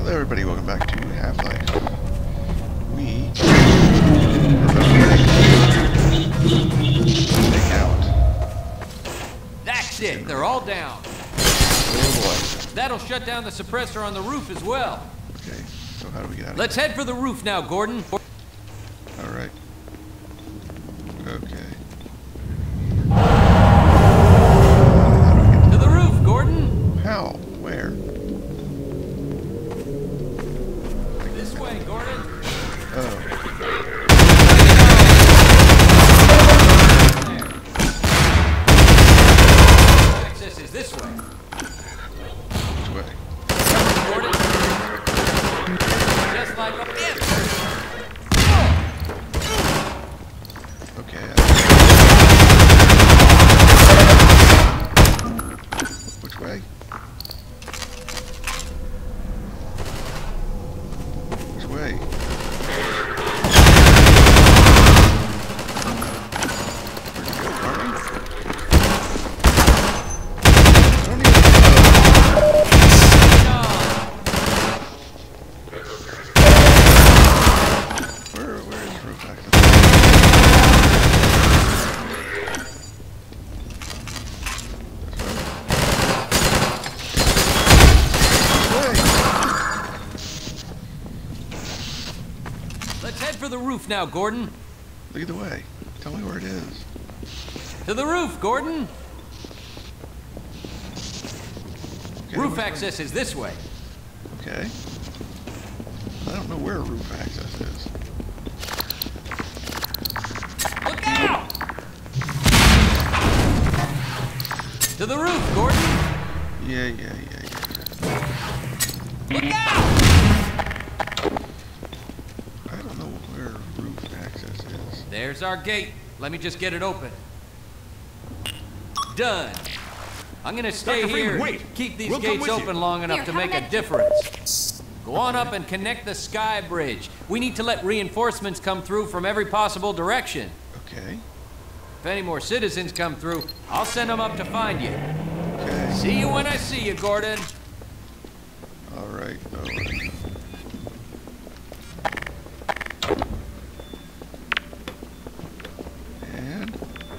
Hello everybody, welcome back to Half-Life. We take out. That's it, they're all down. Oh boy. That'll shut down the suppressor on the roof as well. Okay, so how do we get out of Let's head for the roof now, Gordon. here? Alright. Okay. To the roof, Gordon. How? Where? This way, Gordon. Oh. Access is this way. Which way? Gordon. Just like a pin. Okay. Which way? Which way? Where'd you go, Barney? I don't even Where is roof access? Let's head for the roof now, Gordon. Lead the way. Tell me where it is. To the roof, Gordon. Okay, Roof which way? access is this way. Okay. I don't know where roof access is. Look out! To the roof, Gordon. Yeah. Look out! I don't know where roof access is. There's our gate. Let me just get it open. Done. I'm gonna stay Dr. here. Freeman, wait. Keep these We'll come gates with you. open long enough Here, to have make a a med- difference. Go on up and connect the sky bridge. We need to let reinforcements come through from every possible direction. Okay. If any more citizens come through, I'll send them up to find you. Okay. See you when I see you, Gordon. Alright. And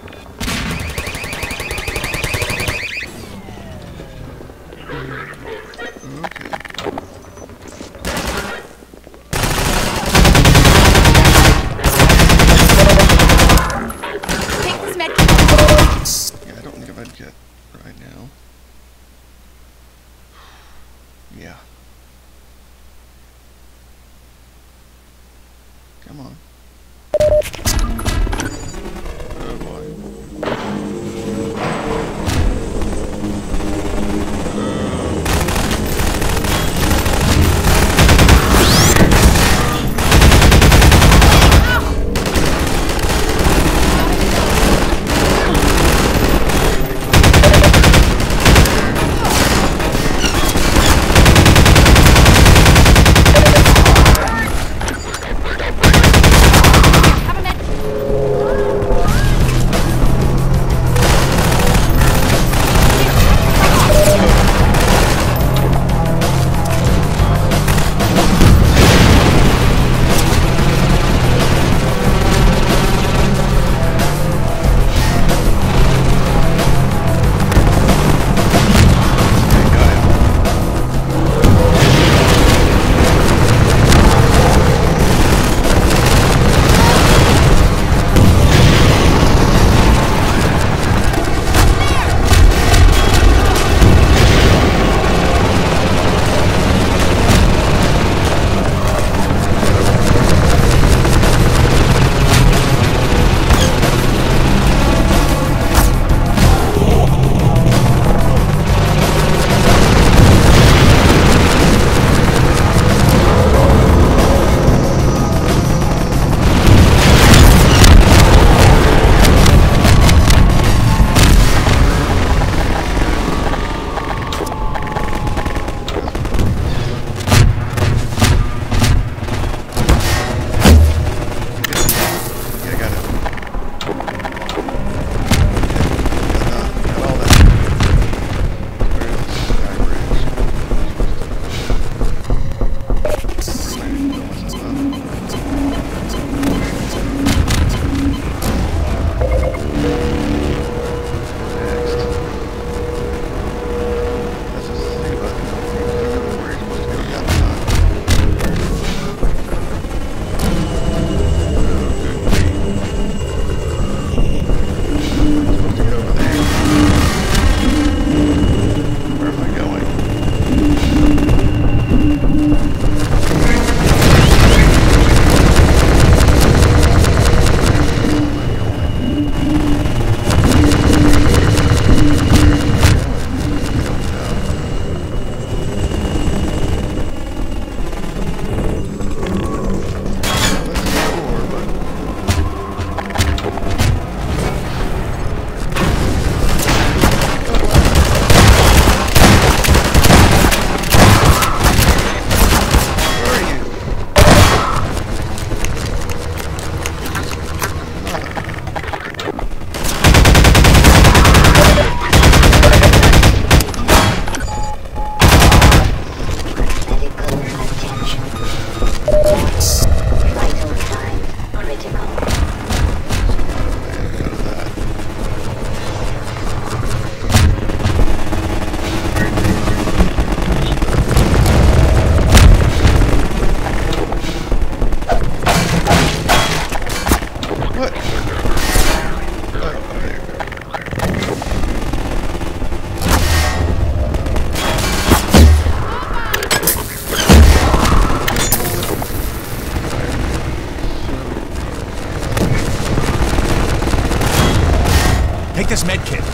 okay. Take this med Yeah, I don't need a med kit right now. Yeah. Come on. Oh boy. this med kit.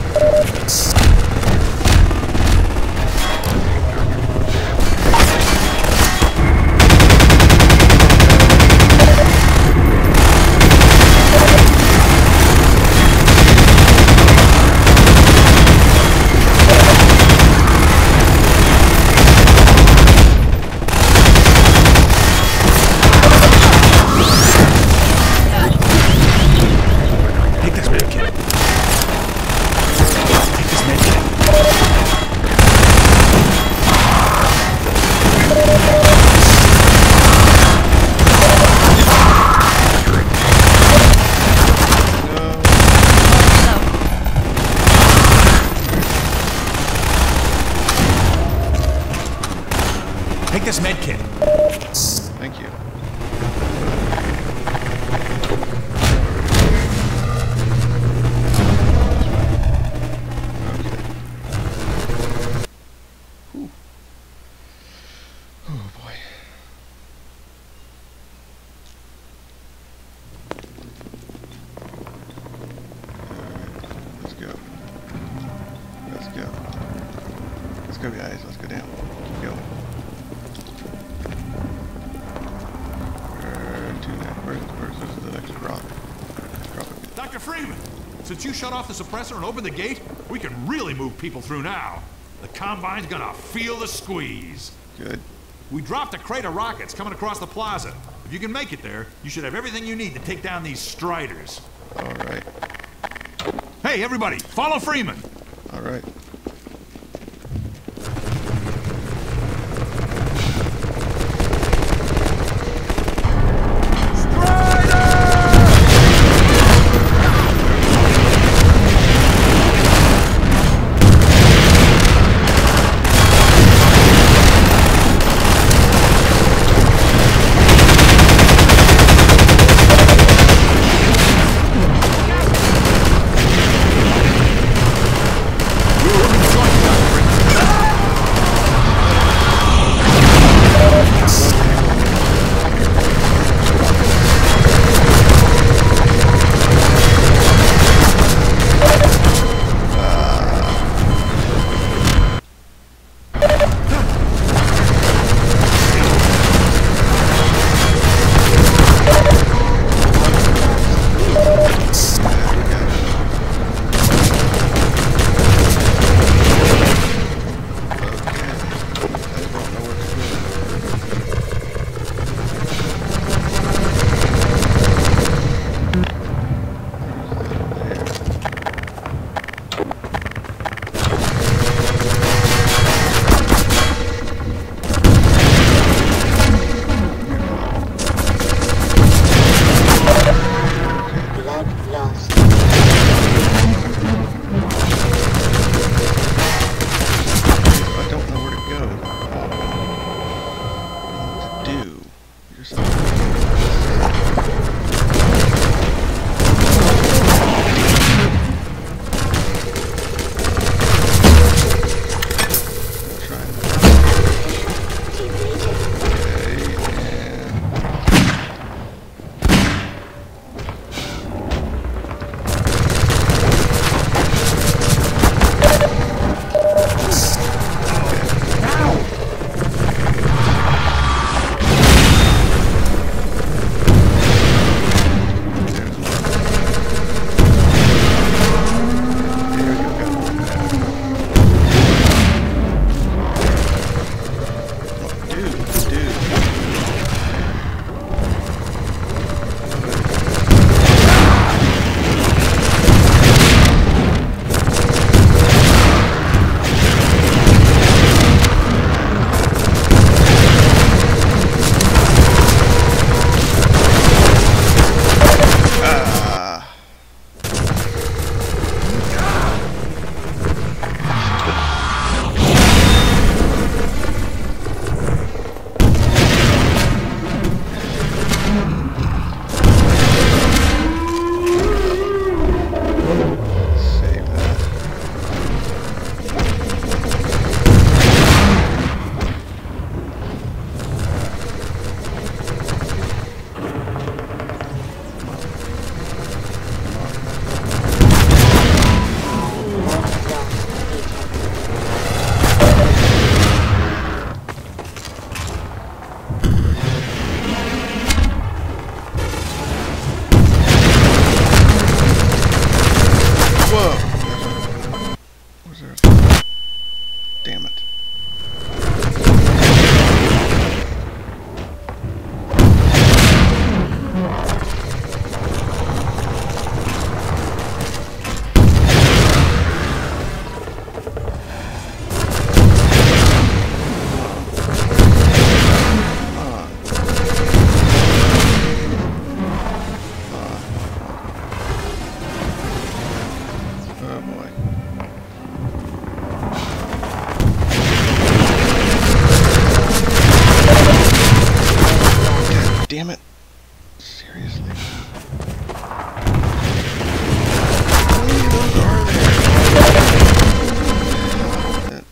Take this med kit. Thank you. Okay. Whew. Oh boy. Alright, let's go. Let's go. Let's go, guys. Let's go down. Keep going. Where's the next drop? Dr. Freeman, since you shut off the suppressor and opened the gate, we can really move people through now. The Combine's gonna feel the squeeze. Good. We dropped a crate of rockets coming across the plaza. If you can make it there, you should have everything you need to take down these Striders. All right. Hey, everybody, follow Freeman. All right. damn it. Seriously. How many of those are there?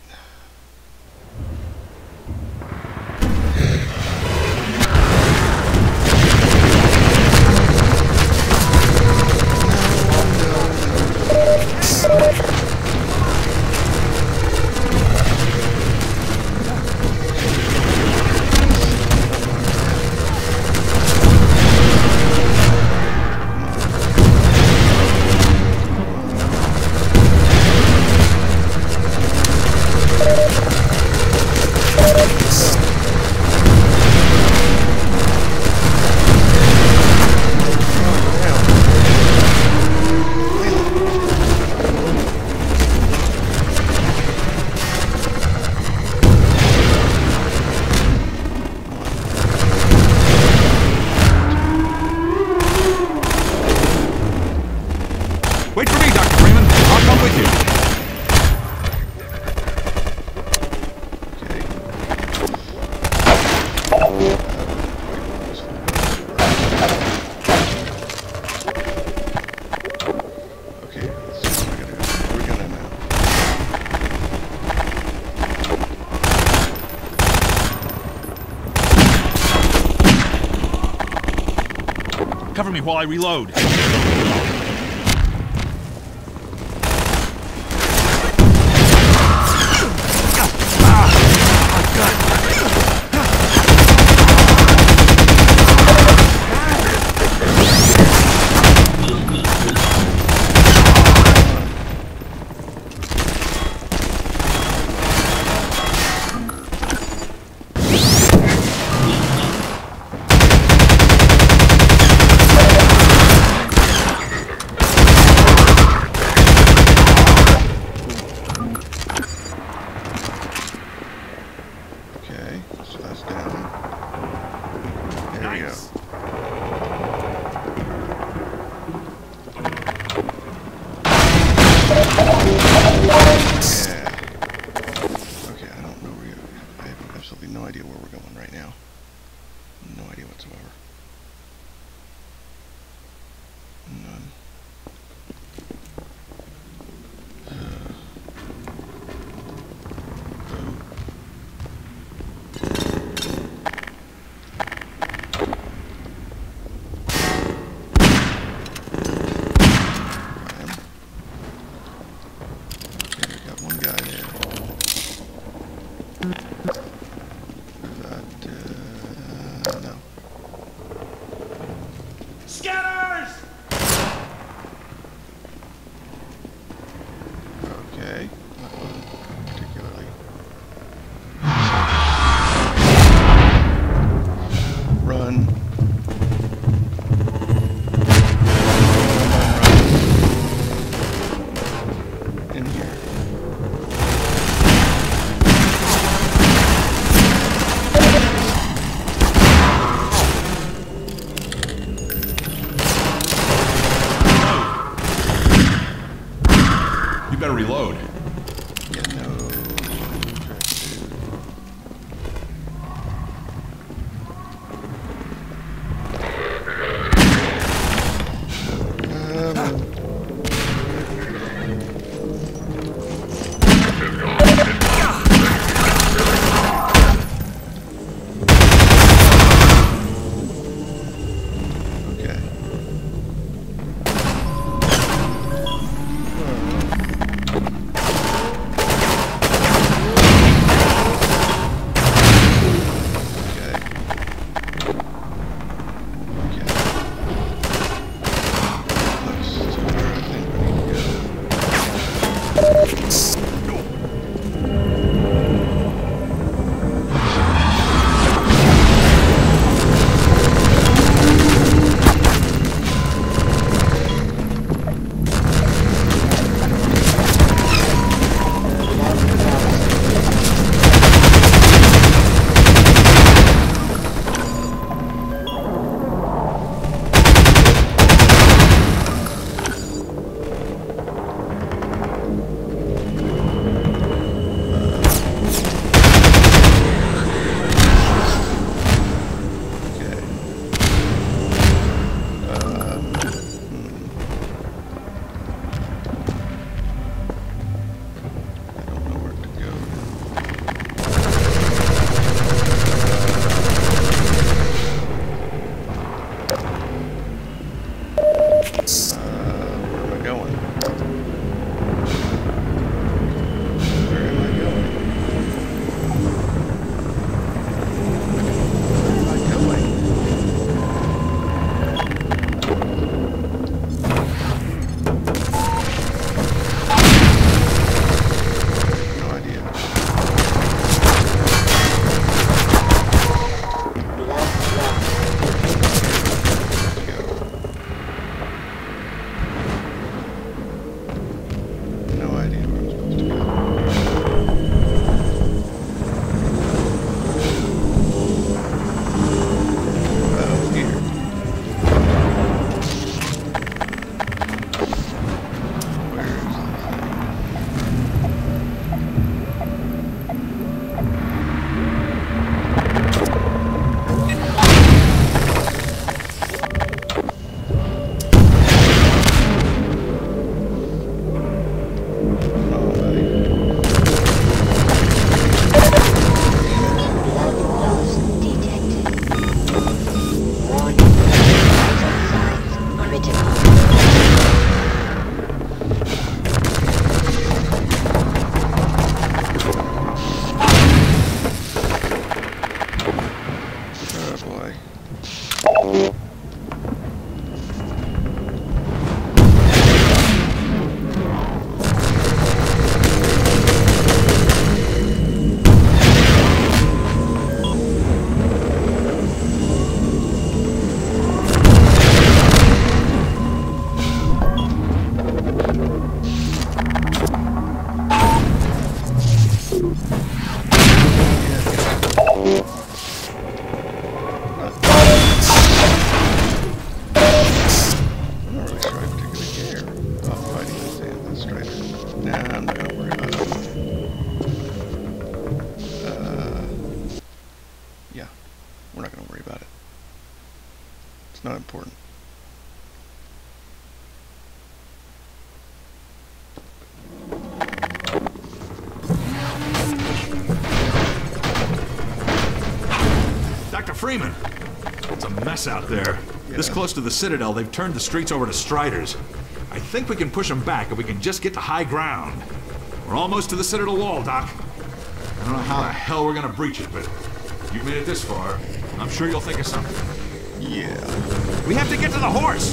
Wait for me, Dr. Freeman. I'll come with you. Okay, let's see what we gotta go. We're gonna now. Cover me while I reload. Okay, so that's down. There we go. Yeah. Okay, I don't know where you... I have absolutely no idea where we're going right now. No idea whatsoever. None. Scanners! It's not important. Dr. Freeman! It's a mess out there. Yeah. This close to the Citadel, they've turned the streets over to Striders. I think we can push them back if we can just get to high ground. We're almost to the Citadel wall, Doc. I don't know how the hell we're gonna breach it, but you've made it this far. I'm sure you'll think of something. Yeah. We have to get to the horse!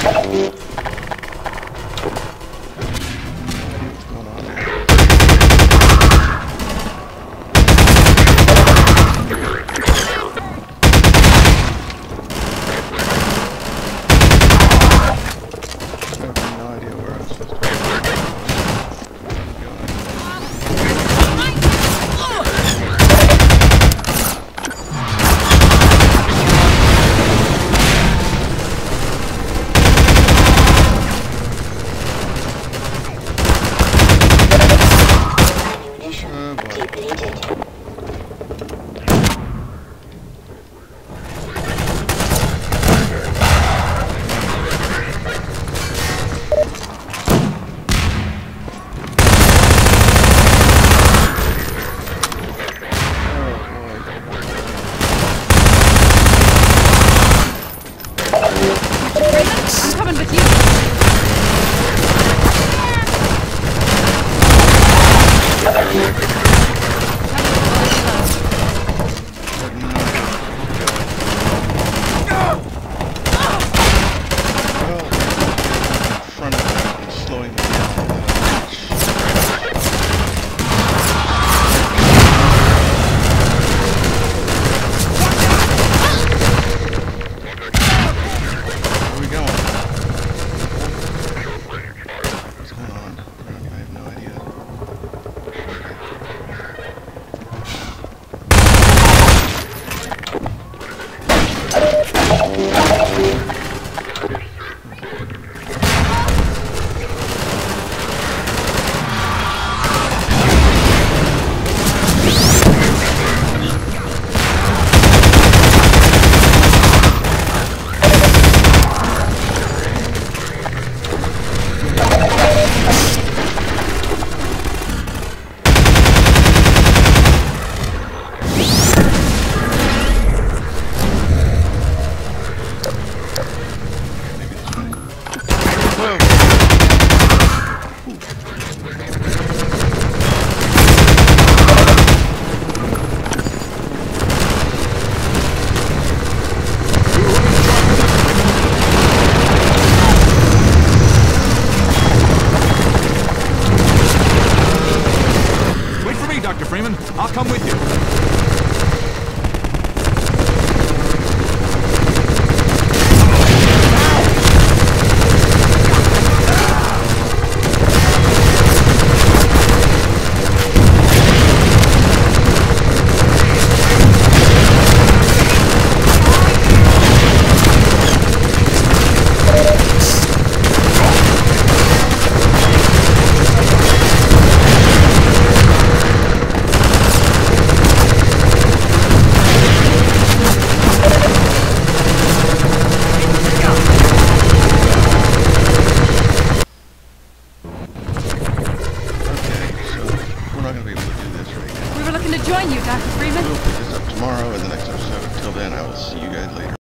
What's going on there? I have no idea where I'm supposed to be. I'm coming with you. Front of that and slowing me down. Where are we going? What's going on? I have no idea. Dr. Freeman. I'll come with you. Join you, Dr. Freeman. We'll pick this up tomorrow in the next episode. Till then, I will see you guys later.